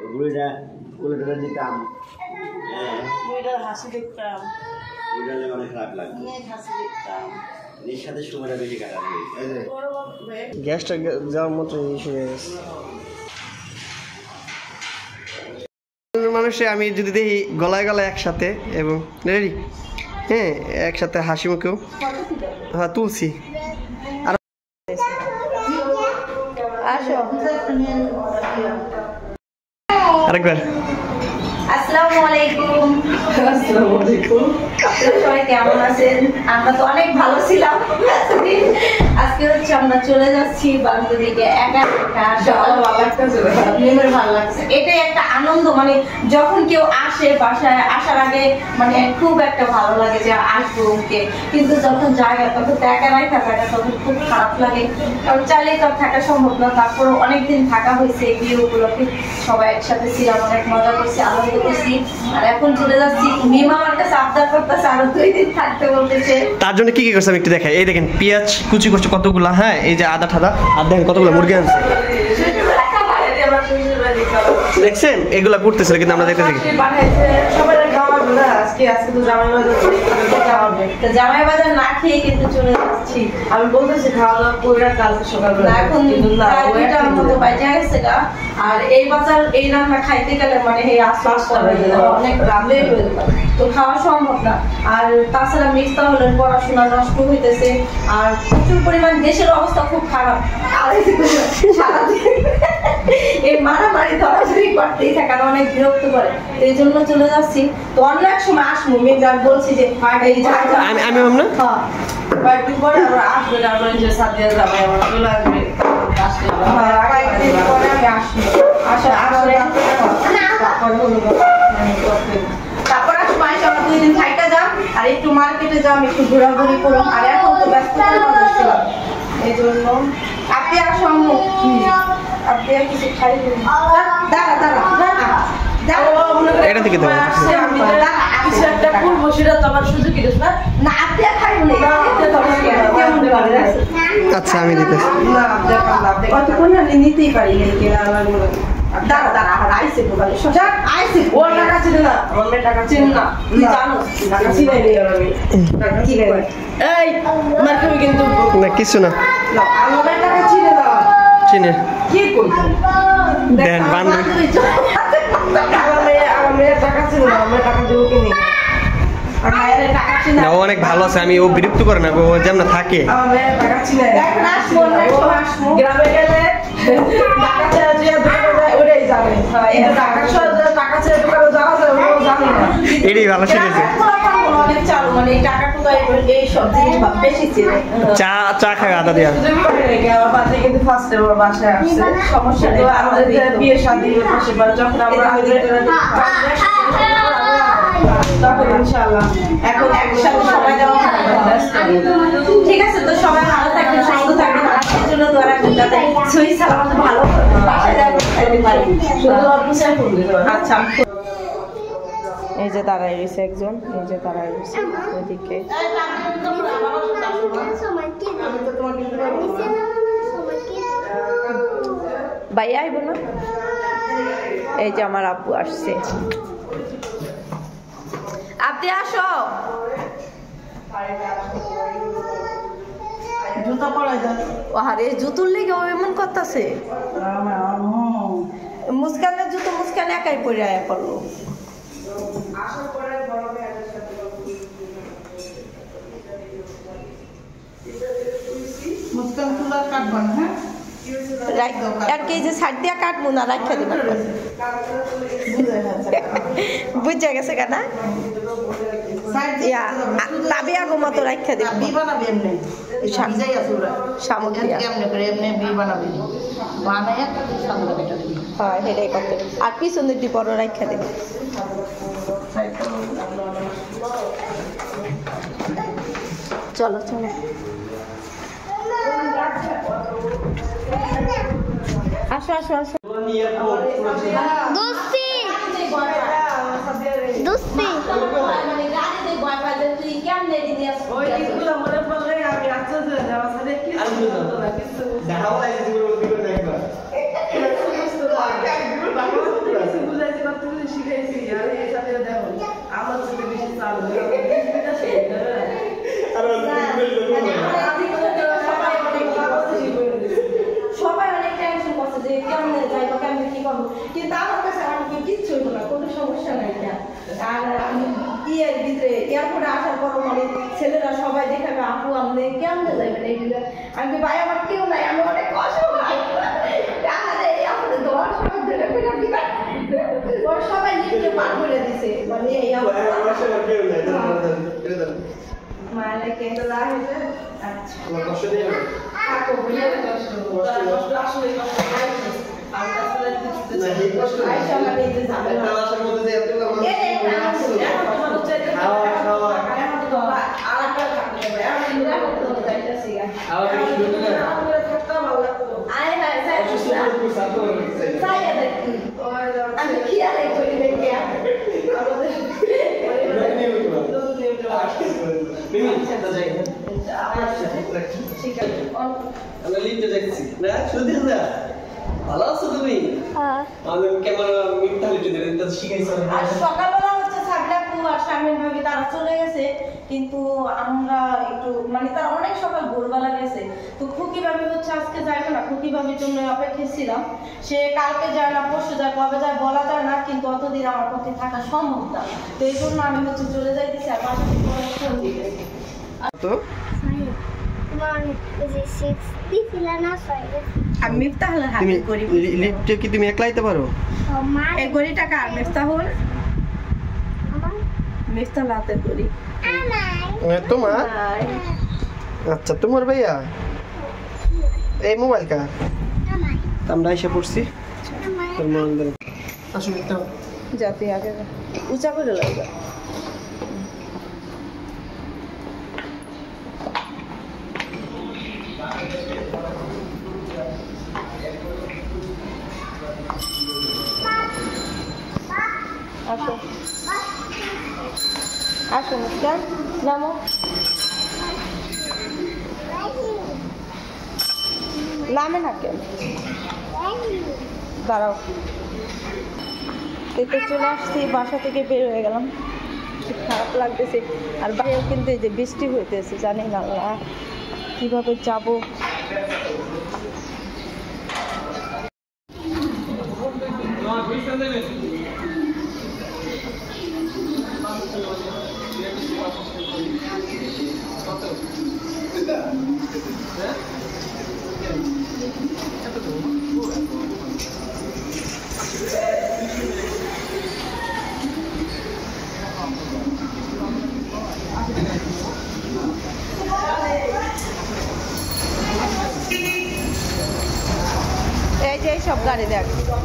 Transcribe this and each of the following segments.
বুড়িটা কোলে নিতাম, বুড়িটার হাসি দেখতাম, বুড়িটালে অনেক খারাপ লাগতো, অনেক হাসি দেখতাম। এর সাথে সময়টা বেশি কাটানো। গ্যাসটা যাওয়ার মতো ইস্যু হয়ে গেছে। মানুষে আমি যদি দেখি গলায় গলায় একসাথে এবং রেডি, হ্যাঁ একসাথে হাসি মুখেও হ্যাঁ তুলছি। আর আরেকবার আসসালামু আলাইকুম। আসসালামু আলাইকুম। আপনারা সবাই কেমন আছেন? আমরা তো অনেক ভালো ছিলাম। আজকে হচ্ছে আমরা চলে যাচ্ছি বান্ধবীকে একা একা। ভালো লাগছে, এটাই একটা আনন্দ। মানে যখন কেউ আসে বাসায়, আসার আগে মানে খুব একটা ভালো লাগে যে আসবো ওকে, কিন্তু যখন জায়গা তখন তো একা নাই থাকাটা তখন খুব খারাপ লাগে। কারণ চাইলেই তো থাকা সম্ভব না। তারপরে অনেকদিন থাকা হয়েছে, বিয়ে উপলক্ষে সবাই একসাথে ছিলাম, অনেক মজা করছি, আনন্দ করছি। আর এখন চলে যাচ্ছি, মিমা আমার কাছে আবদার করতেছে আরো 2 দিন থাকতে বলতেছে। তার জন্য কি কি করছে আমি একটু দেখাই। এই দেখেন পেঁয়াজ কুচি করছে কতগুলা, হ্যাঁ এই যে আদা ঠাদা, আর দেখেন কতগুলো মুরগি আনছে দেখছেন, এগুলা করতেছিল কিন্তু আমরা দেখতে থাকি। জামাই বাজার না খেয়ে কিন্তু চলে যাচ্ছি। আমি বলতেছি খাওয়া দাওয়া করে কালকে সকালবেলা এখন দুইটার মতো বাজে গেছে গা। আর এই বাজার এই রান্না খাইতে গেলে মানে এই অনেক রান্না তো খাওয়া সম্ভব না। আর তাছাড়া মিক্সটা হলে পড়াশোনা নষ্ট হইতেছে, আর প্রচুর পরিমাণ দেশের অবস্থা খুব খারাপ। আর এই মারামারি ধরাধরি করতেই থাকে, অনেক বিরক্ত করে। এই জন্য চলে যাচ্ছি। তো অন্য এক সময় আসবো, মেয়েটার বলছি যে আমি ভাবনা কয়েকদিন পরে আমরা আসবে, আমরা যে সাথে যাবে আমরা চলে আসবে। কয়েকদিন পরে আমি আসবো, তারপর আসবো। আমরা 2 দিন থাইকা যাম, আর একটু মার্কেটে যাম, একটু ঘোরাঘুরি করুন। আর এখন তো ব্যস্ত ছিলাম, এই জন্য আপনি আর সম্মুখ আপনি আর কিছু খাই দাঁড়া দাঁড়া এটা থেকে দেবো। কিছু একটা করবো, সেটা তো আমার সুযোগ কি না। না আপনি আর খাই আচ্ছা আমি দিতেছি না, কতক্ষণ আমি নিতেই পারি দাঁড়া দাঁড়া আমার আইসে বলে সোজা আইসে ওর টাকা ছিল না, আমার টাকা ছিল না, তুই জানো টাকা ছিল নেই। আমি টাকা ছিল এই মার্কেটে কিন্তু না কিছু না, আমার টাকা ছিল না চিনে কি করব দেন বান্ধবী আমার টাকা ছিল না, আমার টাকা দেবো কি নেই। না ও অনেক ভালো আছে, আমি ও বিরক্ত করে না, ও যেমন থাকে। গ্রামে গেলে টাকা ছেড়ে যে ওটাই জানে, টাকা ছেড়ে দোকানে যাওয়া যায় ও জানে না। এটাই ভালো শিখেছে। চা খায় আদা দেওয়া কিন্তু ফার্স্টে ওর বাসায় আসছে, সমস্যা নেই। আমাদের বিয়ে শাদী যখন আমরা তখন ইনশাআল্লাহ এখন একসাথে সবাই যাওয়া ঠিক আছে। তো সবাই ভালো থাকবেন, সুস্থ থাকবেন, আজকের জন্য দোয়া রাখবেন যাতে সহি সালামত ভালো বাসায় যাবেন খাইতে পারি। আচ্ছা এই যে দাঁড়াই রয়েছে একজন, এই যে দাঁড়াই রয়েছে ওইদিকে। ভাই আইব না, এই যে আমার আব্বু আসছে। আপনি আসো, জুতা পরা যায়। আরে জুতুর লেগে ও এমন করতেছে। মুস্কানের জুতো মুস্কান একাই পরে আয়া পড়লো। মুস্কান তুলা কাটবা না, হ্যাঁ আর কি যে সাইড দিয়া কাটবো না, রাখা দেবো। বুঝা গেছে কেনা তাবি আগো মতো রাখা দেবো। বি বানাবি এমনি সাজাই আছে ওরা সামগ্রী কেমনে করে এমনি বি বানাবি বানায় সামনে বেটা দিবি। হ্যাঁ হেডাই করতে, আর পিছনের দি বড় রাখা দেবো। চলো চলো আসো আসো আসো। দুস্তি দুস্তি তুই কেমনে দিদি আসো ওই দিকগুলো মনে পড়লে আমি আচ্ছা যাওয়া সাথে কি দেখাও লাগে যেগুলো দেখবা খেয়েছি আর এর সাথে দেখো আমার সাথে বেশি চাল সবাই অনেক টেনশন করছে যে কেমনে যাইবো কেমনে কি করবো, কিন্তু আমার কাছে আমাকে কিচ্ছু হইতো না, কোনো সমস্যা নাই। আর আমি ইয়ের ভিতরে এয়ারপোর্টে আসার পর মানে ছেলেরা সবাই দেখাবে আপু আপনি কেমনে যাবেন এইগুলো, আমি ভাই আমার কেউ নাই, আমি অনেক অসহায়। সবাই লিখতে পার করে দিছে মানে এই মায়াকে ভালো আছো তুমি? সকালবেলা হচ্ছে সাগরাপু আর শারমিন ভাবি তারা চলে গেছে, কিন্তু আমরা একটু মানে তারা অনেক সকাল ভোরবেলা গেছে, তো খুকি ভাবি হচ্ছে আজকে যাইবে না, খুকি ভাবির জন্য অপেক্ষা ছিলাম। সে কালকে যায় না পরশু যায় কবে যায় বলা যায় না, কিন্তু অতদিন আমার পক্ষে থাকা সম্ভব না, তো এই জন্য আমি হচ্ছে চলে যাইতেছি। আর বাসা থেকে ফোন দিয়ে গেছি তো আমি মিফতাহুল তুমি হাতে করি। লিফটে কি তুমি একলাইতে পারো? এই গড়ি টাকা মিফতাহুল মিফতাহুল হাতে করি তোমার? আচ্ছা তোমার ভাইয়া এই মোবাইল কার? আমরা এসে পড়ছি তোর মন ধরে আসলে একটা যাতে আগে উঁচা করে লাগবে। আসো আসো মুস্কান নামো, নামে না কেন দাঁড়াও। এই তো চলে আসছি, বাসা থেকে বের হয়ে গেলাম, খুব খারাপ লাগতেছে। আর বাইরেও কিন্তু এই যে বৃষ্টি হইতেছে, জানি না আল্লাহ কিভাবে যাব। এই যে সব গাড়ি দেখ,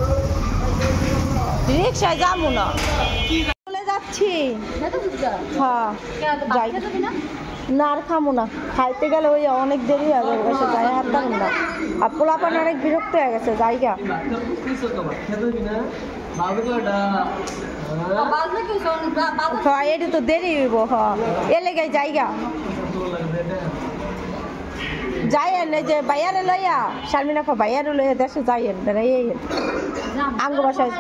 রিক্সায় যাবো না, চলে যাচ্ছি। হ্যাঁ যাই না, আর খামো না, খাইতে গেলে ওই অনেক দেরি হয়ে যাবে, বসে যাই হাঁটতাম না। আর পোলাপান অনেক বিরক্ত হয়ে গেছে জায়গা। এটা তো দেরি হইব, হ্যাঁ এলে গাই জায়গা যাইয়েন, এই যে বাইয়ারে লইয়া শারমিনাফা বাইয়ারে লইয়া দেশে যাইয়েন, বেড়াইয়েন আঙ্গ বাসায়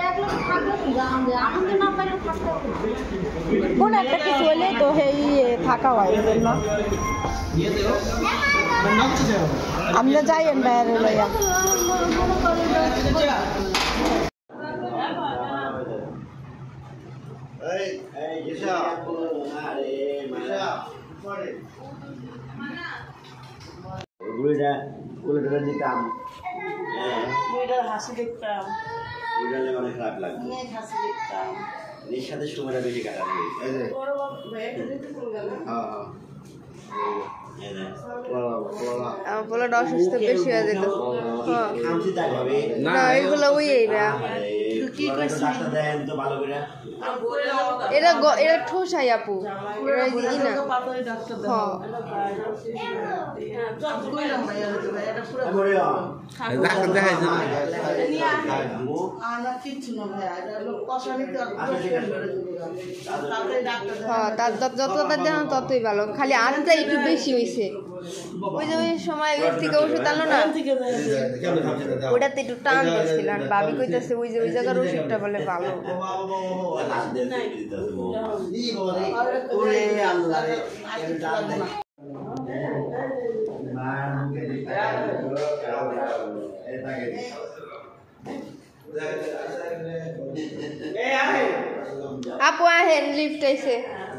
কোন একটা কিছু হলে তো সেই থাকা হয়, জন্য আমরা যাইয়েন বাইয়ারে লইয়া। উল্টোটা দিতাম, হাসি দেখতাম, উল্টালে অনেক খারাপ লাগবে। হাসি দেখতাম, এর সাথে সময়টা বেশি কাটানো হয়েছে। আমার পোলাটা অসুস্থ বেশি হয়ে যেত না, এগুলো ওই না এরা এরা ঠোসাই আপু, এরা ই না যত দেখান ততই ভালো, খালি আনতে একটু বেশি হয়েছে। ওই যে ওই সময় ওই থেকে ওষুধ আনলো না ওটাতে একটু টান দিচ্ছিল আর ভাবি কইতাছে ওই যে ওই জায়গার ওষুধটা বলে ভালো আপু আহেন লিফট আইছে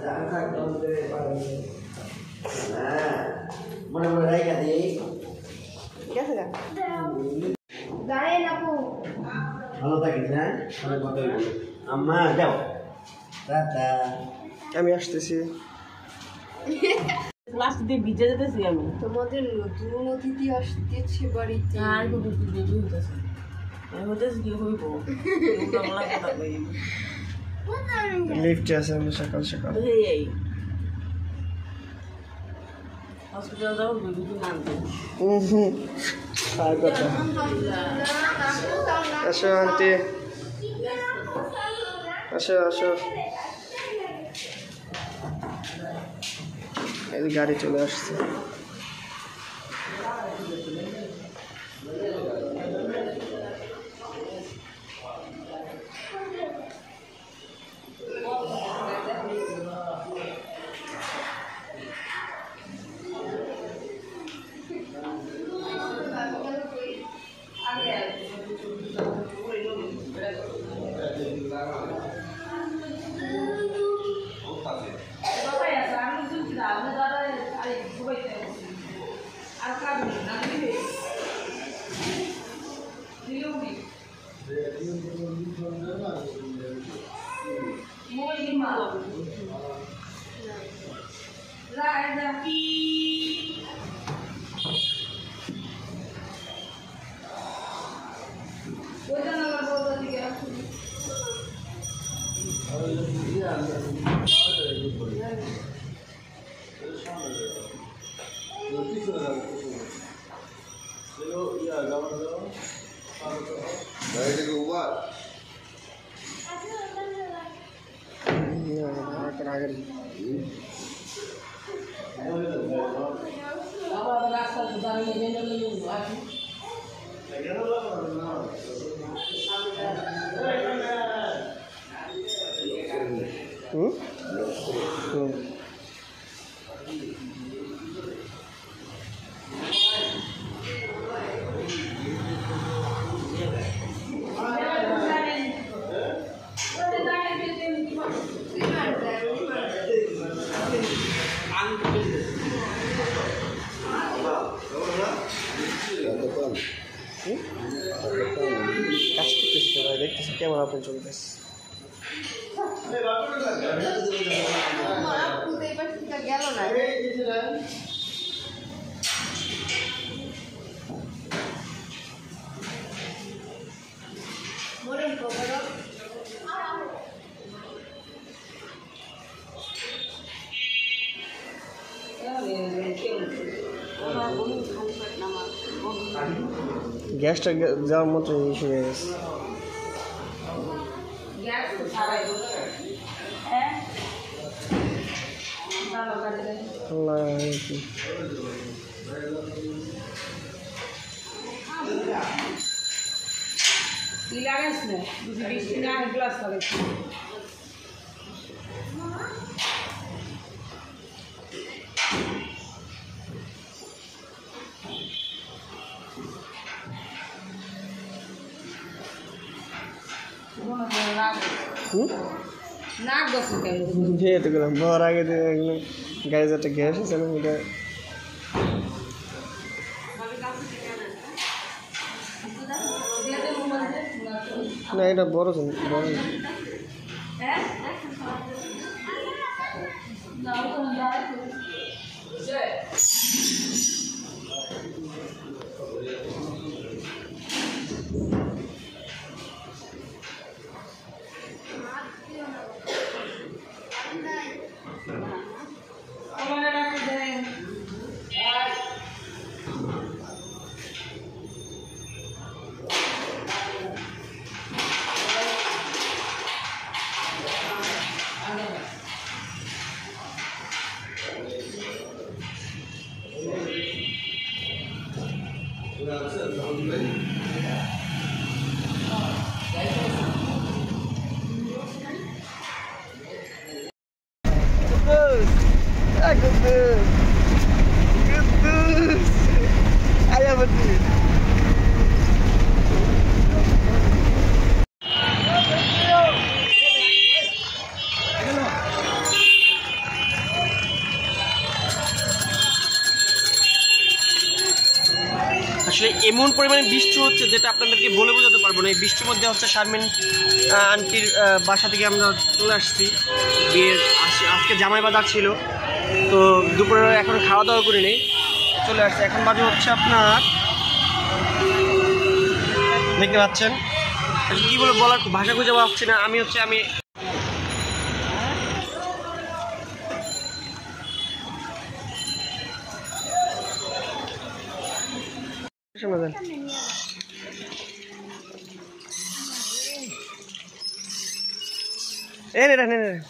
মনে মনে রাইখা দিই ঠিক আছে গা গায়েন আপু ভালো থাকিস হ্যাঁ অনেক কথা হইব আম্মা যাও টাটা আমি আসতেছি লাস্ট দিয়ে ভিজে যেতেছি আমি তোমাদের নতুন অতিথি আসতেছে বাড়িতে আর কত দেরি হইতেছে হইতেছে কি হইব বাংলা কথা কই লিফটে আছে আমি সকাল সকাল এই হসপিটাল যাও দুদিন আনতে আর কথা আসো আন্টি আসো আসো এই গাড়ি চলে আসছে দেখতেছি ক্যামেরা ওপেন চলতেছে গেল না গ্যাসটা যাওয়ার মতো ইস্যু হয়ে গেছে তো গেলাম বর আগে গাড়ি একটা গ্যাস আছে না ওটা না এটা বড় বড় পরিমাণে বৃষ্টি হচ্ছে যেটা আপনাদেরকে বলে বোঝাতে পারবো না। এই বৃষ্টির মধ্যে হচ্ছে শারমিন আন্টির বাসা থেকে আমরা চলে আসছি। বিয়ের আজকে জামাই বাজার ছিল, তো দুপুরে এখন খাওয়া দাওয়া করে নেই, চলে আসছে। এখন বাজে হচ্ছে আপনার, দেখতে পাচ্ছেন কী বলে বলার ভাষা খুঁজে পাচ্ছি না। আমি শোনাবেন এ নে নে নে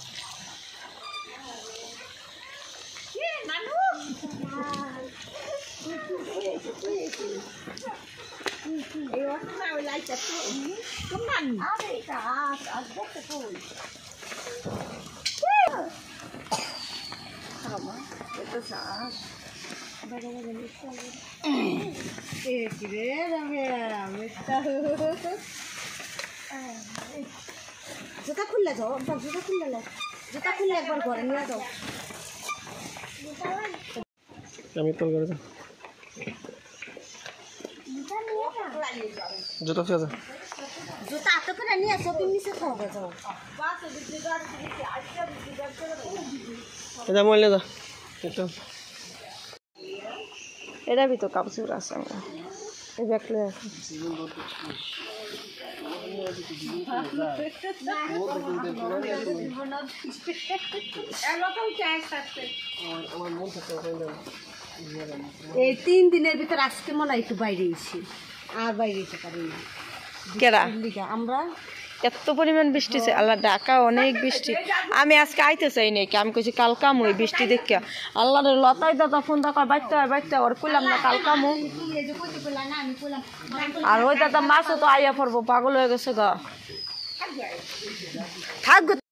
জুতা খুললে যাও, জুতা খুললে একবার ঘরে নিয়ে যাও। আমি তোর করে জুতো ফেলে জুতা হাতে করে নিয়ে শপিং নিচে খাওয়া যাও। এটা মরলে যা এটা এটা ভি তো কাপড় আছে এই ব্যাগলে আছে। এই 3 দিনের ভিতর আজকে মনে হয় একটু বাইরে এসেছি, আর বাইরে যেতে পারিনি। কেরা আমরা এত পরিমাণ বৃষ্টি আল্লাহ, ঢাকা অনেক বৃষ্টি। আমি আজকে আইতে চাই নাকি, আমি কইছি কাল কামু এই বৃষ্টি দেখে। আল্লাহ রে লতাই দাদা ফোন দেখা বাইতে ওর কইলাম না কাল কামু, আর ওই দাদা মাছও তো আইয়া পড়বো, পাগল হয়ে গেছে গা। থাক